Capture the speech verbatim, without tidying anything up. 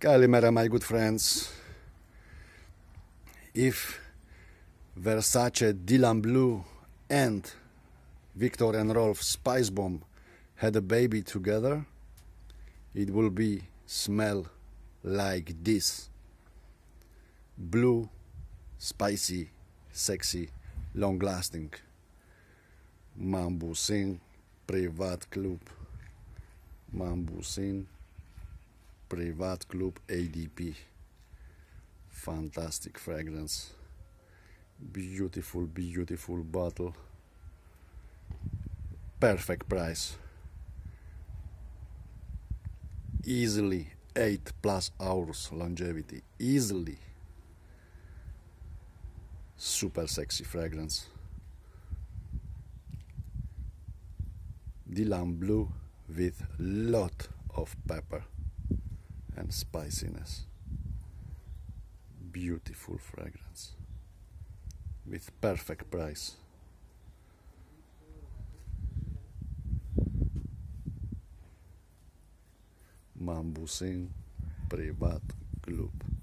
Kalimera, my good friends. If Versace Dylan Blue and Viktor and Rolf Spice Bomb had a baby together, it will be smell like this. Blue, spicy, sexy, long lasting. Mambusin Privat Club. Mambusin Privat Club A D P. Fantastic fragrance. Beautiful, beautiful bottle. Perfect price. Easily eight plus hours longevity. Easily. Super sexy fragrance. Dylan Blue with lot of pepper and spiciness. Beautiful fragrance with perfect price. Mambusin Privat Club.